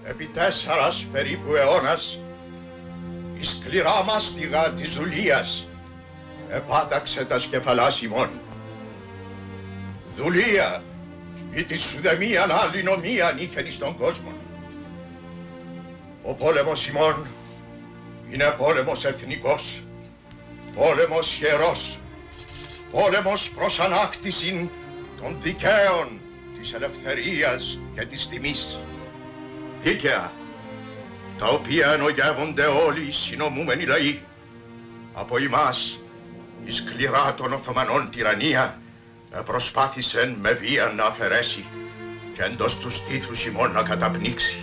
επί 4 περίπου αιώνας η σκληρά μάστιγα της δουλείας επάταξε τα σκεφαλάς ημών. Δουλεία ή της ουδεμίαν άλλη νομία νύχεν εις τον κόσμο. Ο πόλεμος ημών είναι πόλεμος εθνικός, πόλεμος ιερός, πόλεμος προς ανάκτηση των δικαίων της ελευθερίας και της τιμής. Δίκαια, τα οποία ενογεύονται όλοι οι συνομούμενοι λαοί. Από ημάς η σκληρά των Οθωμανών τυραννία προσπάθησεν με βία να αφαιρέσει και εντός του στήθους ημών να καταπνίξει.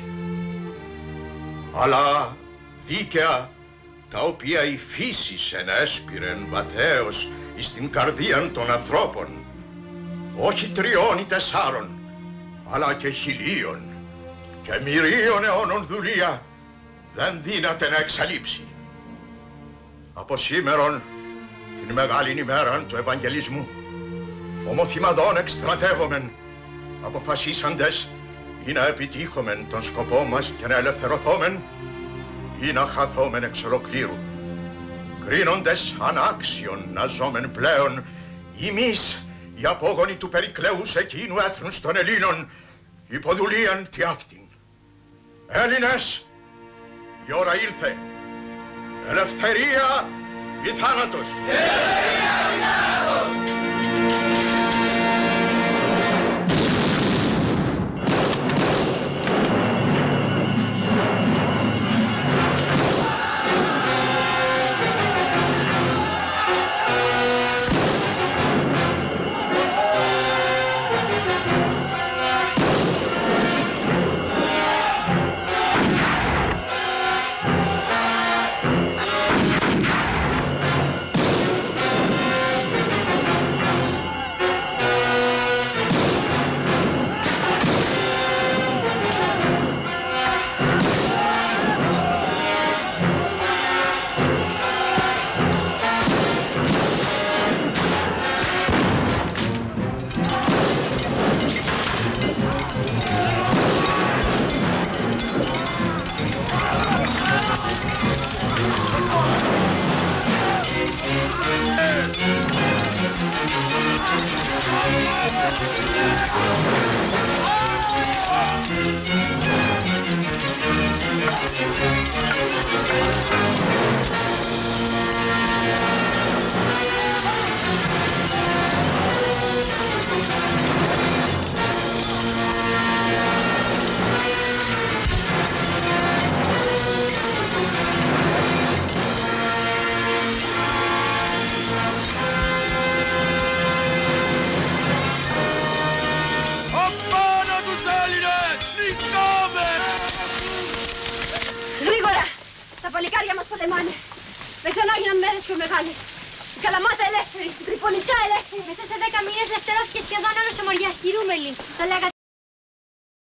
Αλλά δίκαια, τα οποία η φύσης ενέσπηρεν βαθέως εις την καρδίαν των ανθρώπων, όχι 3 ή 4, αλλά και 1000 και μυρίων αιώνων δουλεία δεν δύναται να εξαλείψει. Από σήμερον, την μεγάλην ημέραν του Ευαγγελισμού, ομοθυμαδών εκστρατεύομεν, αποφασίσαντες ή να επιτύχομεν τον σκοπό μας και να ελευθερωθόμεν ή να χαθόμεν εξ ολοκλήρου, κρίνοντες ανάξιον να ζώμεν πλέον εμείς οι απόγονοι του Περικλέους εκείνου έθνους των Ελλήνων υποδουλίαν τι αυτήν. Έλληνες, η ώρα ήλθε. Ελευθερία ή θάνατος. Ελευθερία ή θάνατος.